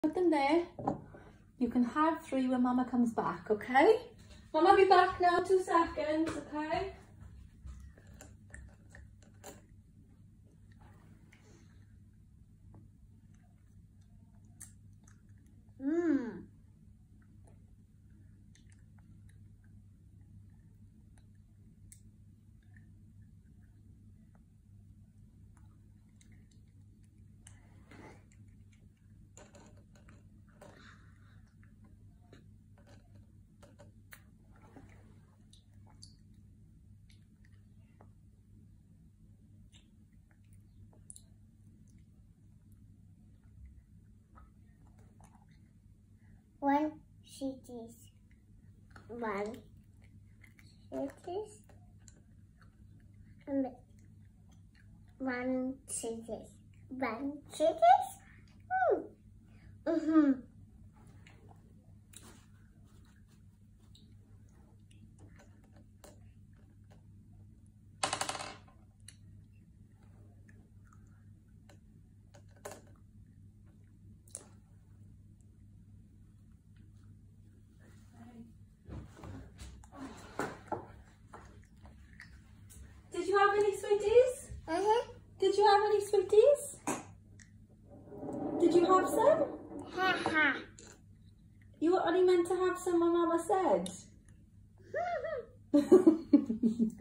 Put them there. You can have 3 when Mama comes back, okay? Mama be back now, 2 seconds, okay? One cities. One cities. And one cities. One cities. Did you have any sweeties? Did you have any sweeties? Did you have some? You were only meant to have some when Mama said.